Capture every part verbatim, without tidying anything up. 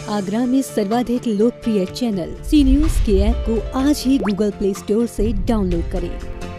आगरा में सर्वाधिक लोकप्रिय चैनल सी न्यूज के ऐप को आज ही गूगल प्ले स्टोर से डाउनलोड करें।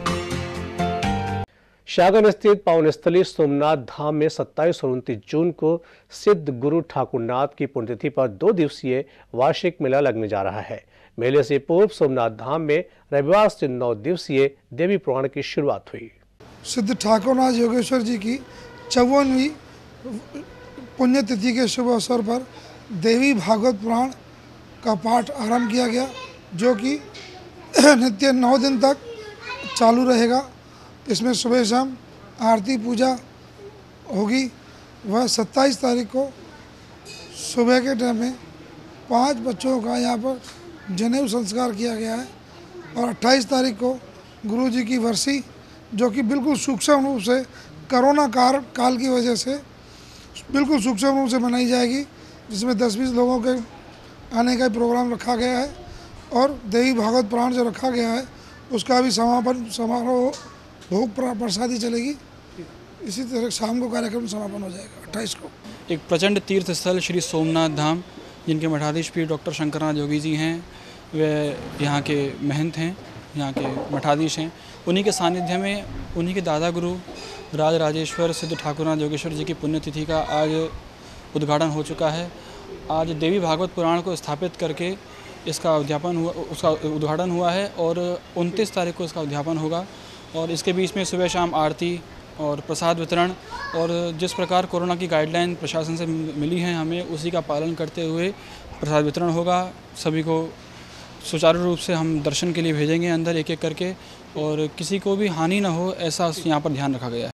शाहगंज स्थित पावन स्थली सोमनाथ धाम में सत्ताईस और उनतीस जून को सिद्ध गुरु ठाकुरनाथ की पुण्यतिथि पर दो दिवसीय वार्षिक मेला लगने जा रहा है। मेले से पूर्व सोमनाथ धाम में रविवार से नौ दिवसीय देवी पुराण की शुरुआत हुई। सिद्ध ठाकुरनाथ योगेश्वर जी की चौवनवीं पुण्यतिथि के शुभ अवसर पर देवी भागवत पुराण का पाठ आरंभ किया गया, जो कि नित्य नौ दिन तक चालू रहेगा। इसमें सुबह शाम आरती पूजा होगी। वह सत्ताईस तारीख को सुबह के टाइम में पांच बच्चों का यहाँ पर जनेऊ संस्कार किया गया है और अट्ठाईस तारीख को गुरु जी की वर्षी, जो कि बिल्कुल सूक्ष्म रूप से कोरोना काल काल की वजह से बिल्कुल सूक्ष्म रूप से मनाई जाएगी, जिसमें दस बीस लोगों के आने का प्रोग्राम रखा गया है और देवी भागवत पुराण जो रखा गया है उसका भी समापन समारोह भोग प्रसादी चलेगी। इसी तरह शाम को कार्यक्रम समापन हो जाएगा अट्ठाईस को। एक प्रचंड तीर्थ स्थल श्री सोमनाथ धाम, जिनके मठाधीश पीर डॉक्टर शंकरनाथ योगी जी हैं, वे यहाँ के महंत हैं, यहाँ के मठाधीश हैं। उन्हीं के सानिध्य में उन्हीं के दादा गुरु राज राजेश्वर सिद्ध ठाकुरनाथ योगेश्वर जी की पुण्यतिथि का आज उद्घाटन हो चुका है। आज देवी भागवत पुराण को स्थापित करके इसका उद्यापन हुआ उसका उद्घाटन हुआ है और उनतीस तारीख को इसका उद्यापन होगा। और इसके बीच में सुबह शाम आरती और प्रसाद वितरण और जिस प्रकार कोरोना की गाइडलाइन प्रशासन से मिली है हमें, उसी का पालन करते हुए प्रसाद वितरण होगा। सभी को सुचारू रूप से हम दर्शन के लिए भेजेंगे अंदर एक एक करके, और किसी को भी हानि न हो ऐसा यहाँ पर ध्यान रखा गया है।